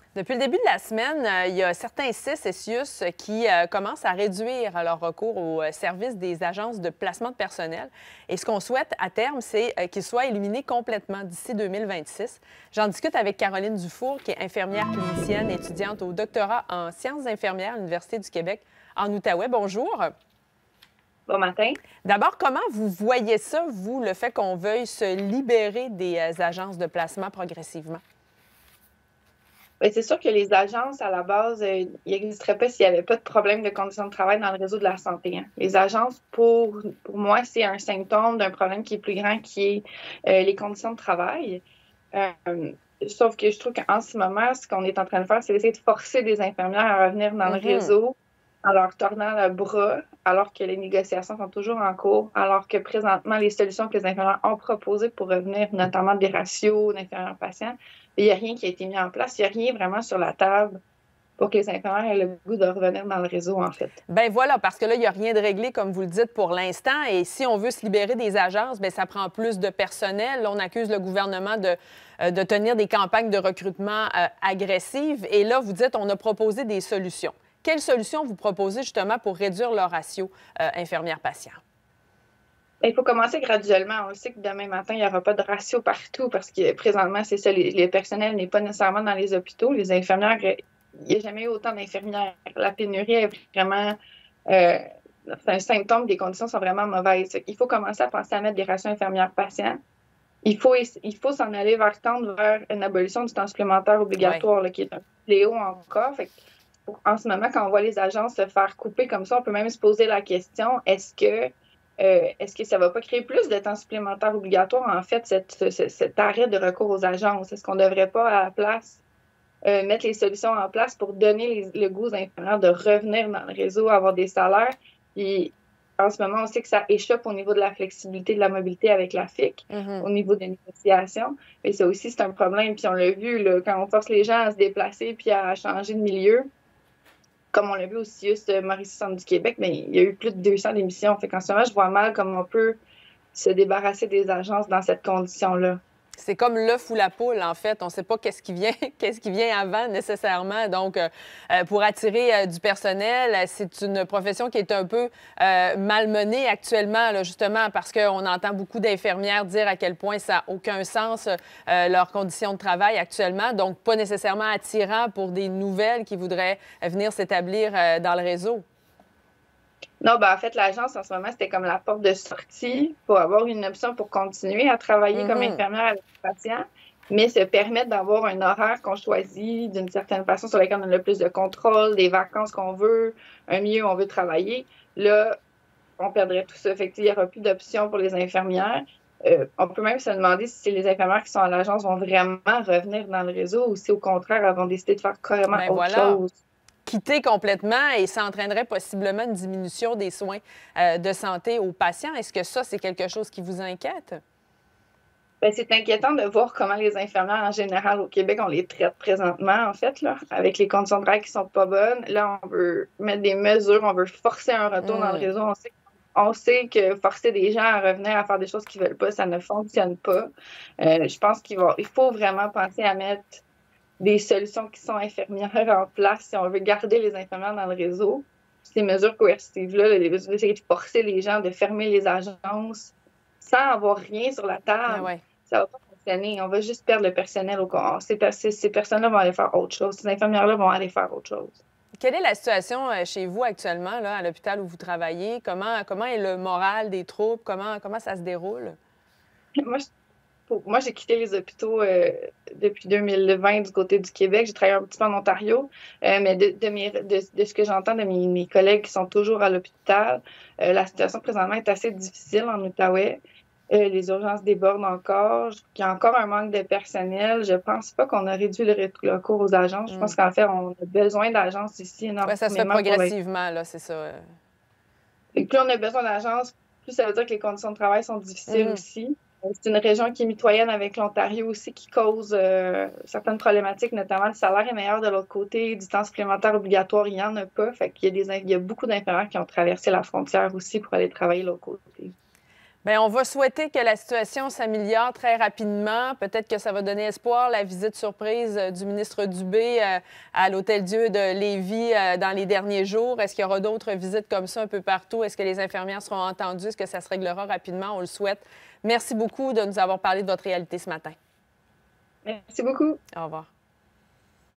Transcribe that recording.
Depuis le début de la semaine, il y a certains CIS et CIUS qui commencent à réduire leur recours au service des agences de placement de personnel. Et ce qu'on souhaite à terme, c'est qu'ils soient éliminés complètement d'ici 2026. J'en discute avec Caroline Dufour, qui est infirmière clinicienne, étudiante au doctorat en sciences infirmières à l'Université du Québec en Outaouais. Bonjour. Bon matin. D'abord, comment vous voyez ça, vous, le fait qu'on veuille se libérer des agences de placement progressivement? Bien, c'est sûr que les agences, à la base, ils n'existeraient pas s'il n'y avait pas de problème de conditions de travail dans le réseau de la santé, hein. Les agences, pour moi, c'est un symptôme d'un problème qui est plus grand, qui est les conditions de travail. Sauf que je trouve qu'en ce moment, ce qu'on est en train de faire, c'est d'essayer de forcer des infirmières à revenir dans le réseau en leur tordant le bras, alors que les négociations sont toujours en cours, alors que présentement, les solutions que les infirmières ont proposées pour revenir, notamment des ratios d'infirmières-patients, il n'y a rien qui a été mis en place. Il n'y a rien vraiment sur la table pour que les infirmières aient le goût de revenir dans le réseau, en fait. Bien voilà, parce que là, il n'y a rien de réglé, comme vous le dites, pour l'instant. Et si on veut se libérer des agences, bien, ça prend plus de personnel. Là, on accuse le gouvernement de tenir des campagnes de recrutement agressives. Et là, vous dites, on a proposé des solutions. Quelles solutions vous proposez justement pour réduire le ratio infirmière-patient? Il faut commencer graduellement. On sait que demain matin, il n'y aura pas de ratio partout parce que présentement, c'est ça, les personnels n'est pas nécessairement dans les hôpitaux. Les infirmières, il n'y a jamais eu autant d'infirmières. La pénurie est vraiment c'est un symptôme, des conditions sont vraiment mauvaises. Il faut commencer à penser à mettre des ratios infirmières-patients. Il faut s'en aller tendre vers une abolition du temps supplémentaire obligatoire, là, qui est un fléau encore. En ce moment, quand on voit les agences se faire couper comme ça, on peut même se poser la question, est-ce que ça ne va pas créer plus de temps supplémentaire obligatoire, en fait, cet arrêt de recours aux agences? Est-ce qu'on ne devrait pas, à la place, mettre les solutions en place pour donner le goût aux infirmières de revenir dans le réseau, avoir des salaires? Puis, en ce moment, on sait que ça échappe au niveau de la flexibilité, de la mobilité avec la FIC, au niveau des négociations. Mais ça aussi, c'est un problème. Puis on l'a vu, là, quand on force les gens à se déplacer puis à changer de milieu, comme on l'a vu au CIUS Mauricie-Centre du Québec, mais il y a eu plus de 200 démissions. Fait qu'en ce moment, je vois mal comment on peut se débarrasser des agences dans cette condition-là. C'est comme l'œuf ou la poule, en fait. On ne sait pas qu'est-ce qui vient avant nécessairement. Donc, pour attirer du personnel, c'est une profession qui est un peu malmenée actuellement, là, justement, parce qu'on entend beaucoup d'infirmières dire à quel point ça n'a aucun sens, leurs conditions de travail actuellement. Donc, pas nécessairement attirant pour des nouvelles qui voudraient venir s'établir dans le réseau. Non, en fait, l'agence, en ce moment, c'était comme la porte de sortie pour avoir une option pour continuer à travailler comme infirmière avec les patients, mais se permettre d'avoir un horaire qu'on choisit d'une certaine façon sur lequel on a le plus de contrôle, des vacances qu'on veut, un milieu où on veut travailler. Là, on perdrait tout ça. Fait qu'il n'y aura plus d'options pour les infirmières. On peut même se demander si les infirmières qui sont à l'agence vont vraiment revenir dans le réseau ou si, au contraire, elles vont décider de faire carrément autre chose. Quitter complètement et ça entraînerait possiblement une diminution des soins de santé aux patients. Est-ce que ça, c'est quelque chose qui vous inquiète? Bien, c'est inquiétant de voir comment les infirmières en général au Québec, on les traite présentement, en fait, là, avec les conditions de travail qui sont pas bonnes. Là, on veut mettre des mesures, on veut forcer un retour dans le réseau. On sait que forcer des gens à revenir à faire des choses qu'ils veulent pas, ça ne fonctionne pas. Je pense qu'il faut vraiment penser à mettre des solutions qui sont infirmières en place si on veut garder les infirmières dans le réseau. Ces mesures coercitives-là, d'essayer de forcer les gens de fermer les agences sans avoir rien sur la table, ça ne va pas fonctionner. On va juste perdre le personnel au corps. Ces personnes-là vont aller faire autre chose. Ces infirmières-là vont aller faire autre chose. Quelle est la situation chez vous actuellement, là, à l'hôpital où vous travaillez? Comment est le moral des troupes? Comment ça se déroule? Moi, j'ai quitté les hôpitaux depuis 2020 du côté du Québec. J'ai travaillé un petit peu en Ontario, mais de ce que j'entends de mes collègues qui sont toujours à l'hôpital, la situation présentement est assez difficile en Outaouais. Les urgences débordent encore. Il y a encore un manque de personnel. Je pense pas qu'on a réduit le recours aux agences. Je pense qu'en fait, on a besoin d'agences ici énormément. Ça se fait progressivement, là, c'est ça. Et plus on a besoin d'agences, plus ça veut dire que les conditions de travail sont difficiles aussi. C'est une région qui est mitoyenne avec l'Ontario aussi, qui cause certaines problématiques, notamment le salaire est meilleur de l'autre côté, du temps supplémentaire obligatoire, il n'y en a pas. Fait qu'il y a beaucoup d'infirmières qui ont traversé la frontière aussi pour aller travailler de l'autre côté. Bien, on va souhaiter que la situation s'améliore très rapidement. Peut-être que ça va donner espoir, la visite surprise du ministre Dubé à l'Hôtel-Dieu de Lévis dans les derniers jours. Est-ce qu'il y aura d'autres visites comme ça un peu partout? Est-ce que les infirmières seront entendues? Est-ce que ça se réglera rapidement? On le souhaite. Merci beaucoup de nous avoir parlé de votre réalité ce matin. Merci beaucoup. Au revoir.